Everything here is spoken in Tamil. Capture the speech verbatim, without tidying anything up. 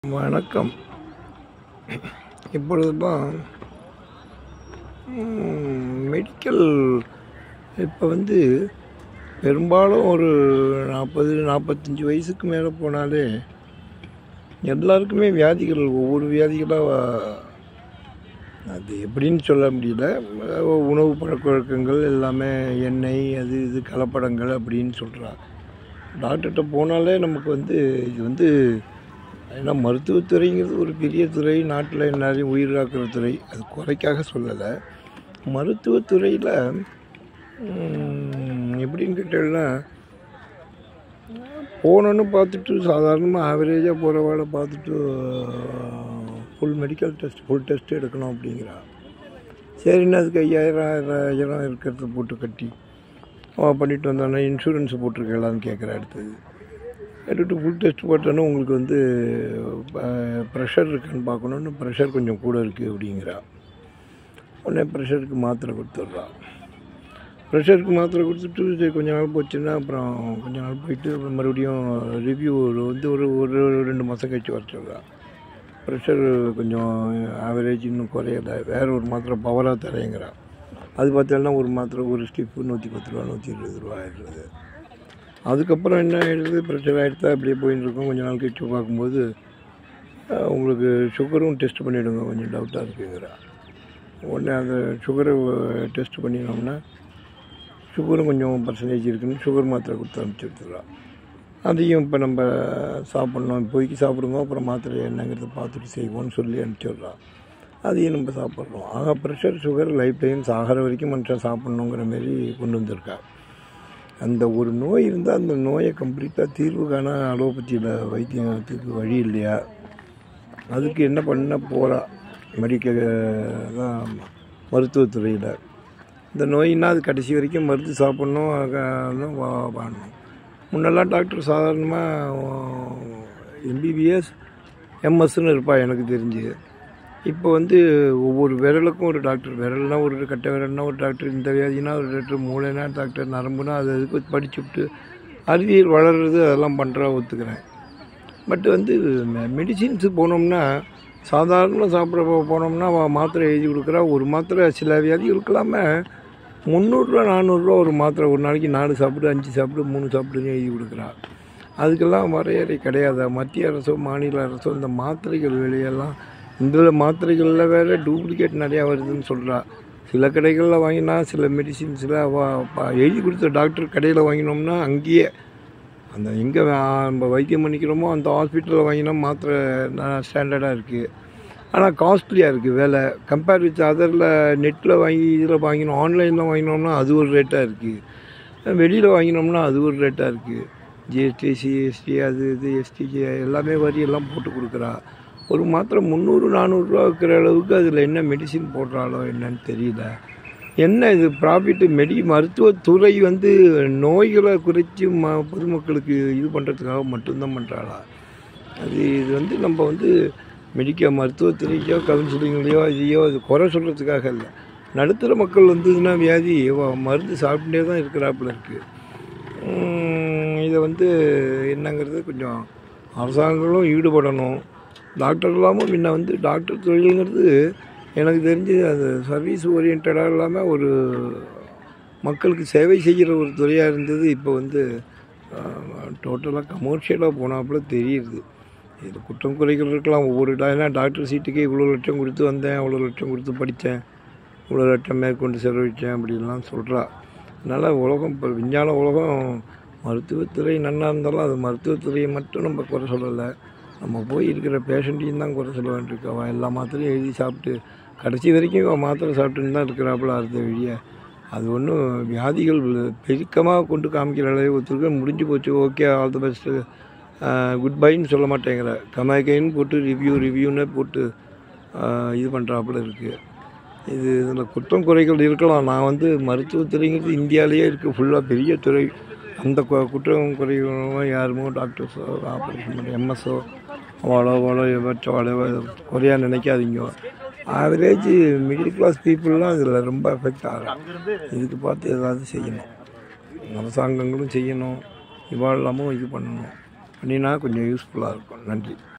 வணக்கம். இப்பொழுதுதான் மெடிக்கல் இப்போ வந்து பெரும்பாலும் ஒரு நாற்பது நாற்பத்தஞ்சு வயசுக்கு மேலே போனாலே எல்லாருக்குமே வியாதிகள், ஒவ்வொரு வியாதிகளாக, அது எப்படின்னு சொல்ல முடியல. உணவு பழக்க வழக்கங்கள் எல்லாமே எண்ணெய், அது இது கலப்படங்கள் அப்படின்னு சொல்கிறாங்க. டாக்டர்கிட்ட போனாலே நமக்கு வந்து இது வந்து ஏன்னா மருத்துவத்துறைங்கிறது ஒரு பெரிய துறை, நாட்டில் நிறைய உயிர் காக்கிற துறை. அது குறைக்காக சொல்லலை. மருத்துவத்துறையில் எப்படின்னு கேட்டீங்கன்னா, போனோன்னு பார்த்துட்டு சாதாரணமாக ஆவரேஜாக போகிற வேலை பார்த்துட்டு full medical test full test எடுக்கணும் அப்படிங்கிறா. சரின்னு அதுக்கு ஐயாயிரம் ஆயிரம் இருக்கிறத போட்டு கட்டி அவன் பண்ணிட்டு வந்தானே இன்சூரன்ஸ் போட்டிருக்கலான்னு கேட்குற. அடுத்தது எடுத்து ஃபுல் டெஸ்ட் போட்டோன்னா உங்களுக்கு வந்து ப்ரெஷர் இருக்கான்னு பார்க்கணுன்னு, ப்ரெஷர் கொஞ்சம் கூட இருக்குது அப்படிங்கிறா. உடனே ப்ரெஷருக்கு மாத்திரை கொடுத்துட்றா. ப்ரெஷருக்கு மாத்திரை கொடுத்துட்டு சரி கொஞ்ச நாள் போச்சுன்னா அப்புறம் கொஞ்ச நாள் போயிட்டு அப்புறம் மறுபடியும் ரிவ்யூ வந்து ஒரு ஒரு ரெண்டு மாதம் கழிச்சு வர சொல்கிறா. ப்ரெஷர் கொஞ்சம் ஆவரேஜ் இன்னும் குறையலை, வேறு ஒரு மாத்திரை பவராக தரேங்கிறா. அது பார்த்தோன்னா ஒரு மாத்திரை ஒரு ஸ்டிப்பு நூற்றி பத்து ரூபா நூற்றி இருபது ரூபா ஆகிடுறது. அதுக்கப்புறம் என்ன ஆகிடுது, ப்ரெஷர் ஆகிடுதா அப்படியே போயின்னு இருக்கோம். கொஞ்ச நாள் கழிச்சு பார்க்கும்போது உங்களுக்கு சுகரும் டெஸ்ட் பண்ணிவிடுங்க, கொஞ்சம் டவுட்டாக இருக்குங்கிறா. உடனே அந்த சுகரை டெஸ்ட் பண்ணினோம்னா சுகரும் கொஞ்சம் பர்சன்டேஜ் இருக்குன்னு சுகர் மாத்திரை கொடுத்து அனுப்பிச்சி எடுத்துக்கிறா. அதையும் இப்போ நம்ம சாப்பிட்ணும், இப்போதைக்கு சாப்பிடுங்க, அப்புறம் மாத்திரை என்னங்கிறத பார்த்துட்டு செய்வோன்னு சொல்லி அனுப்பிச்சிடுறா. அதையும் நம்ம சாப்பிட்றோம். ஆக ப்ரெஷர் சுகர் லைஃப் டைம் சாகிற வரைக்கும் மனுஷன் சாப்பிட்ணுங்கிற மாரி கொண்டு வந்திருக்கா. அந்த ஒரு நோய் இருந்தால் அந்த நோயை கம்ப்ளீட்டாக தீர்வு காண அலோபதியில் வைத்தியத்துக்கு வழி இல்லையா? அதுக்கு என்ன பண்ண போகிறா மெடிக்கல் தான் மருத்துவத்துறையில். இந்த நோயின்னா அது கடைசி வரைக்கும் மருந்து சாப்பிட்ணும், வாழணும். முன்னெல்லாம் டாக்டர் சாதாரணமாக எம்பிபிஎஸ் எம்எஸ்ன்னு இருப்பா எனக்கு தெரிஞ்சு. இப்போ வந்து ஒவ்வொரு விரலுக்கும் ஒரு டாக்டர், விரல்னா ஒரு கட்டை விரல்னா ஒரு டாக்டர், இந்த வியாதினா ஒரு டாக்டர், மூளைனா டாக்டர், நரம்புனா அது அதுக்கு படிச்சுவிட்டு அறிவியல் வளர்கிறது அதெல்லாம் பண்ணுறா, ஒத்துக்கிறேன். பட் வந்து மெடிசின்ஸு போனோம்னா சாதாரண சாப்பிட்ற போனோம்னா மாத்திரை எழுதி கொடுக்குறா. ஒரு மாத்திரை சில வியாதிகளுக்கெல்லாமே முந்நூறுரூவா நானூறுரூவா ஒரு மாத்திரை, ஒரு நாளைக்கு நாலு சாப்பிடு அஞ்சு சாப்பிடு மூணு சாப்பிடுன்னு எழுதி கொடுக்குறா. அதுக்கெல்லாம் வரையறை கிடையாது. மத்திய அரசோ மாநில அரசோ இந்த மாத்திரைகள் விலையெல்லாம், இந்த மாத்திரைகளில் வேறு டூப்ளிகேட் நிறையா வருதுன்னு சொல்கிறா. சில கடைகளில் வாங்கினா சில மெடிசின்ஸில் எழுதி கொடுத்த டாக்டர் கடையில் வாங்கினோம்னா அங்கேயே அந்த எங்கே நம்ம வைத்தியம் பண்ணிக்கிறோமோ அந்த ஹாஸ்பிட்டலில் வாங்கினா மாத்திரை ஸ்டாண்டர்டாக இருக்குது. ஆனால் காஸ்ட்லியாக இருக்குது வேலை. கம்பேர் வித் அதரில் நெட்டில் வாங்கி இதில் வாங்கினோம், ஆன்லைனில் வாங்கினோம்னா அது ஒரு ரேட்டாக இருக்குது, வெளியில் வாங்கினோம்னா அது ஒரு ரேட்டாக இருக்குது. ஜிஎஸ்டி சிஎஸ்டி அது இது எஸ்டிஜி எல்லாமே வரி எல்லாம் போட்டு கொடுக்குறா. ஒரு மாத்திரை முந்நூறு நானூறுரூவா இருக்கிற அளவுக்கு அதில் என்ன மெடிசின் போடுறாளோ என்னன்னு தெரியல. என்ன இது ப்ராஃபிட்டு? மெடி மருத்துவத்துறை வந்து நோய்களை குறைச்சி ம பொதுமக்களுக்கு இது பண்ணுறதுக்காக மட்டும்தான் பண்ணுறாளா? அது இது வந்து நம்ம வந்து மெடிக்க மருத்துவத்துறைக்கோ கவுன்சிலிங்லையோ இதையோ அது குறை சொல்கிறதுக்காக இல்லை. நடுத்தர மக்கள் வந்ததுன்னா வியாதி மருந்து சாப்பிட்டே தான் இருக்கிறாப்புல இருக்குது. இதை வந்து என்னங்கிறது கொஞ்சம் அரசாங்கங்களும் ஈடுபடணும். டாக்டர் இல்லாமல் முன்ன வந்து டாக்டர் தொழிலுங்கிறது எனக்கு தெரிஞ்சு அது சர்வீஸ் ஓரியன்டாக இல்லாமல் ஒரு மக்களுக்கு சேவை செய்கிற ஒரு துறையாக இருந்தது. இப்போ வந்து டோட்டலாக கமர்ஷியலாக போனாப்புல தெரியுது. இதில் குற்றம் குறைகள் இருக்கலாம். ஒவ்வொரு ஏன்னா டாக்டர் சீட்டுக்கே இவ்வளோ லட்சம் கொடுத்து வந்தேன், அவ்வளோ லட்சம் கொடுத்து படித்தேன், இவ்வளோ லட்சம் மேற்கொண்டு செலவழித்தேன் அப்படின்லாம் சொல்கிறா. அதனால் உலகம் இப்போ விஞ்ஞான உலகம் மருத்துவத்துறை நன்னா இருந்தாலும் அது மருத்துவத்துறையை மட்டும் நம்ம குறை சொல்லலை, நம்ம போய் இருக்கிற பேஷண்ட்டையும் தான் குறை சொல்ல வேண்டியிருக்கு. அவன் எல்லா மாத்திரையும் எழுதி சாப்பிட்டு கடைசி வரைக்கும் அவன் மாத்திரை சாப்பிட்டுன்னு தான் இருக்கிறாப்புல அடுத்த வழியை. அது ஒன்றும் வியாதிகள் பெருக்கமாக கொண்டு காமிக்கிற அளவு ஒருத்தருக்கு முடிஞ்சு போச்சு, okay all the best good பைன்னு சொல்ல மாட்டேங்கிற, கமாய்கைன்னு போட்டு ரிவ்யூ ரிவ்யூன்னே போட்டு இது பண்ணுறாப்புல இருக்குது. இது இதில் குற்றம் குறைகள் இருக்கலாம். நான் வந்து மருத்துவத்துறைங்கிறது இந்தியாவிலேயே இருக்குது ஃபுல்லாக பெரிய துறை. அந்த குற்றம் குறைகளும் யாருமோ டாக்டர்ஸோ ஆப்ரேஷன் பண்ணி எம்எஸ்ஓ அவ்வளோ அவ்வளோ எவற்றோ அவ்வளோ குறையாக நினைக்காதீங்க. ஆவரேஜ் மிடில் கிளாஸ் பீப்புளெலாம் இதில் ரொம்ப எஃபெக்ட் ஆகும். இதுக்கு பார்த்து ஏதாவது செய்யணும், அரசாங்கங்களும் செய்யணும், இவாள் இல்லாமல் இது பண்ணணும். பண்ணினா கொஞ்சம் யூஸ்ஃபுல்லாக இருக்கும். நன்றி.